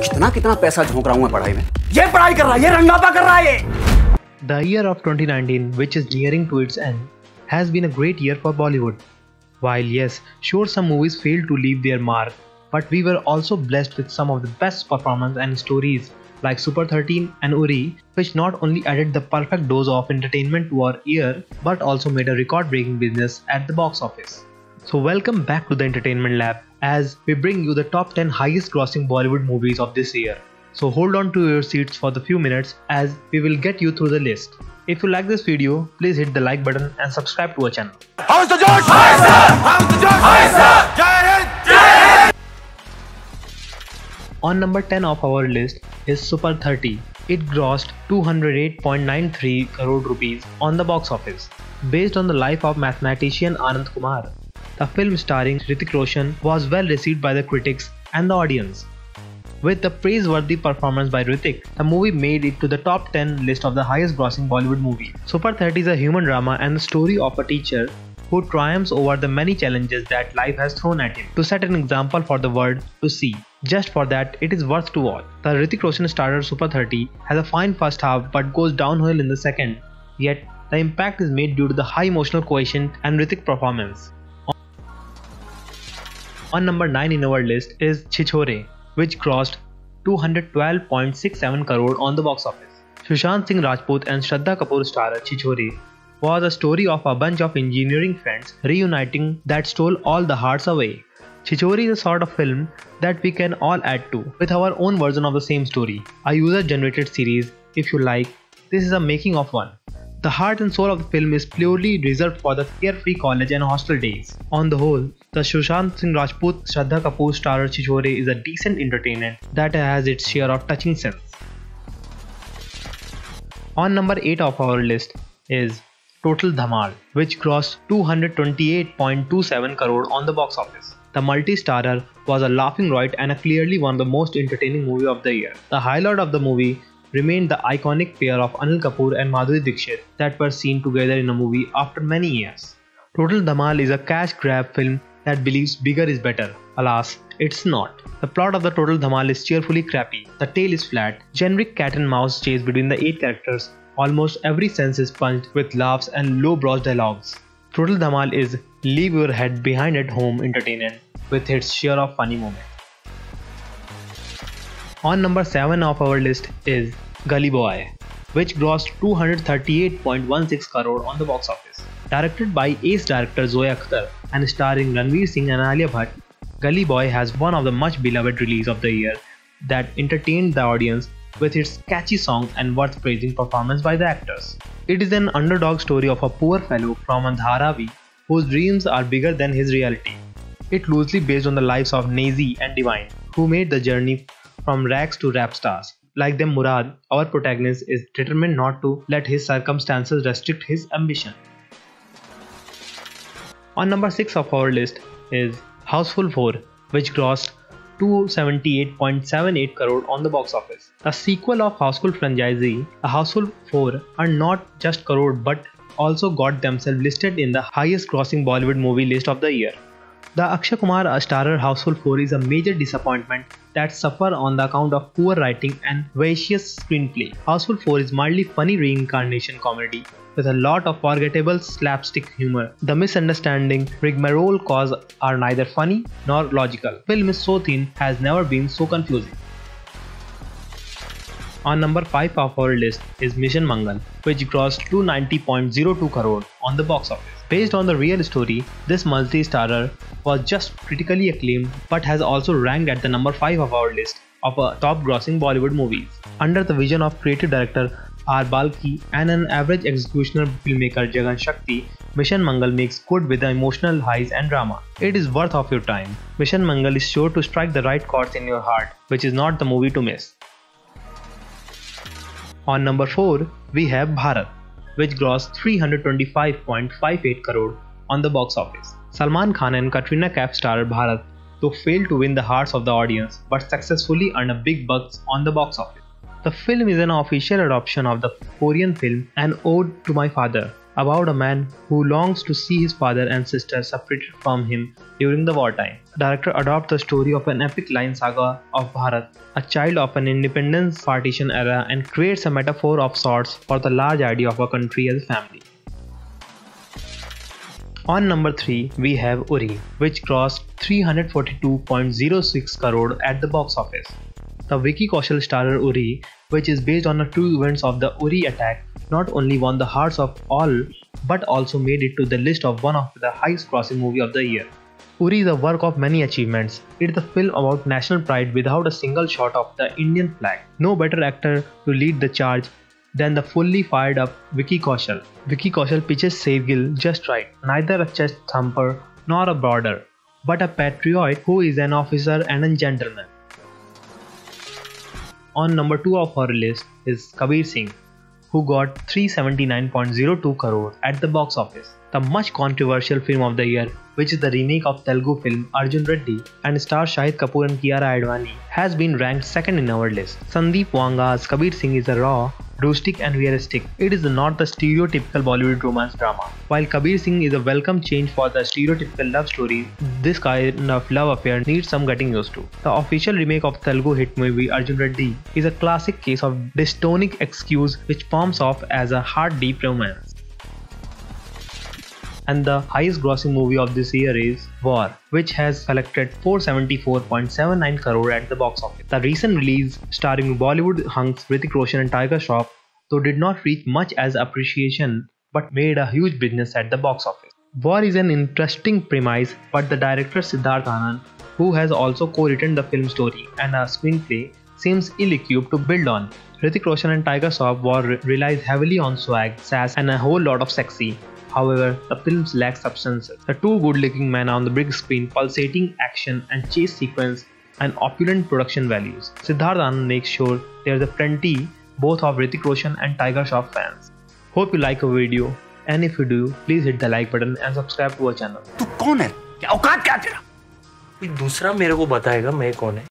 इतना कितना पैसा झोंक रहा हूँ मैं पढ़ाई में, ये पढ़ाई कर रहा है, ये रंगापा कर रहा है ये। The year of 2019, which is nearing to its end, has been a great year for Bollywood. While yes, sure some movies failed to leave their mark, but we were also blessed with some of the best performances and stories like Super 13 and Uri, which not only added the perfect dose of entertainment to our ear, but also made a record-breaking business at the box office. So welcome back to the Entertainment Lab as we bring you the top 10 highest grossing Bollywood movies of this year. So hold on to your seats for the few minutes as we will get you through the list. If you like this video, please hit the like button and subscribe to our channel. How's the George? Hi sir! How's the George? Hi sir! Jai Hind! Jai Hind! On number 10 of our list is Super 30. It grossed 208.93 crore rupees on the box office. Based on the life of mathematician Anand Kumar, the film starring Hrithik Roshan was well received by the critics and the audience. With the praiseworthy performance by Hrithik, the movie made it to the top 10 list of the highest grossing Bollywood movies. Super 30 is a human drama and the story of a teacher who triumphs over the many challenges that life has thrown at him to set an example for the world to see. Just for that, it is worth to watch. The Hrithik Roshan starrer Super 30 has a fine first half but goes downhill in the second, yet the impact is made due to the high emotional quotient and Hrithik performance. On number 9 in our list is Chhichhore, which grossed 212.67 crore on the box office. Sushant Singh Rajput and Shraddha Kapoor starrer Chhichhore was a story of a bunch of engineering friends reuniting that stole all the hearts away. Chhichhore is a sort of film that we can all add to with our own version of the same story, a user-generated series if you like. This is a making of one. The heart and soul of the film is purely reserved for the carefree college and hostel days. On the whole, the Sushant Singh Rajput Shraddha Kapoor starrer Chhichhore is a decent entertainment that has its share of touching scenes. On number 8 of our list is Total Dhamal, which grossed 228.27 crore on the box office. The multi-starrer was a laughing riot and clearly one of the most entertaining movie of the year. The highlight of the movie remained the iconic pair of Anil Kapoor and Madhuri Dixit that were seen together in a movie after many years. Total Dhamal is a cash grab film that believes bigger is better. Alas, it's not. The plot of the Total Dhamal is cheerfully crappy, the tale is flat, generic cat and mouse chase between the 8 characters, almost every sense is punched with laughs and low-brow dialogues. Total Dhamal is leave your head behind at home entertainment with its share of funny moments. On number 7 of our list is Gully Boy, which grossed 238.16 crore on the box office. Directed by ace director Zoya Akhtar and starring Ranveer Singh and Alia Bhatt, Gully Boy has one of the much beloved release of the year that entertained the audience with its catchy song and worth praising performance by the actors. It is an underdog story of a poor fellow from Dharavi whose dreams are bigger than his reality. It loosely based on the lives of Nazi and Divine, who made the journey from rags to rap stars. Like them Murad, our protagonist is determined not to let his circumstances restrict his ambition. On number 6 of our list is Houseful 4, which grossed 278.78 crore on the box office. The sequel of Houseful franchise, A Houseful 4, are not just crore but also got themselves listed in the highest grossing Bollywood movie list of the year. The Akshay Kumar starrer Houseful 4 is a major disappointment that suffer on the account of poor writing and vicious screenplay. Houseful 4 is mildly funny reincarnation comedy with a lot of forgettable slapstick humor. The misunderstanding rigmarole cause are neither funny nor logical. The film is so thin has never been so confusing. On number 5 of our list is Mission Mangal, which grossed 290.02 crore on the box office. Based on the real story, this multi-starrer was just critically acclaimed but has also ranked at the number 5 of our list of top grossing Bollywood movies. Under the vision of creative director R. Balki and an average executioner filmmaker Jagan Shakti, Mission Mangal makes good with the emotional highs and drama. It is worth of your time. Mission Mangal is sure to strike the right chords in your heart, which is not the movie to miss. On number 4, we have Bharat, which grossed 325.58 crore on the box office. Salman Khan and Katrina Kaif starrer Bharat though failed to win the hearts of the audience but successfully earned a big bucks on the box office. The film is an official adoption of the Korean film An Ode to My Father, about a man who longs to see his father and sister separated from him during the wartime. The director adopts the story of an epic line saga of Bharat, a child of an independence partition era, and creates a metaphor of sorts for the large idea of a country as a family. On number 3, we have Uri, which grossed 342.06 crore at the box office. The Vicky Kaushal starrer Uri, which is based on the true events of the Uri attack, not only won the hearts of all but also made it to the list of one of the highest grossing movie of the year. Uri is a work of many achievements. It is a film about national pride without a single shot of the Indian flag. No better actor to lead the charge than the fully fired up Vicky Kaushal. Vicky Kaushal pitches Save Gill just right, neither a chest thumper nor a brother, but a patriot who is an officer and a gentleman. On number 2 of our list is Kabir Singh, who got 379.02 crore at the box office. The much controversial film of the year, which is the remake of Telugu film Arjun Reddy and stars Shahid Kapoor and Kiara Advani, has been ranked second in our list. Sandeep Wanga's Kabir Singh is a raw, rustic and realistic. It is not the stereotypical Bollywood romance drama. While Kabir Singh is a welcome change for the stereotypical love story, this kind of love affair needs some getting used to. The official remake of Telugu hit movie Arjun Reddy is a classic case of dystonic excuse which forms off as a heart-deep romance. And the highest grossing movie of this year is War, which has collected 474.79 crore at the box office. The recent release starring Bollywood hunks Hrithik Roshan and Tiger Shroff though did not reach much as appreciation but made a huge business at the box office. War is an interesting premise, but the director Siddharth Anand, who has also co-written the film story and a screenplay, seems ill-equipped to build on. Hrithik Roshan and Tiger Shroff War relies heavily on swag, sass and a whole lot of sexy. However, the films lack substance. The two good-looking men on the big screen, pulsating action and chase sequence, and opulent production values. Siddharth Anand makes sure there's a plenty both of Hrithik Roshan and Tiger Shroff fans. Hope you like our video, and if you do, please hit the like button and subscribe to our channel. तू कौन है? क्या औकात क्या तेरा? कोई दूसरा मेरे को बताएगा मैं कौन है।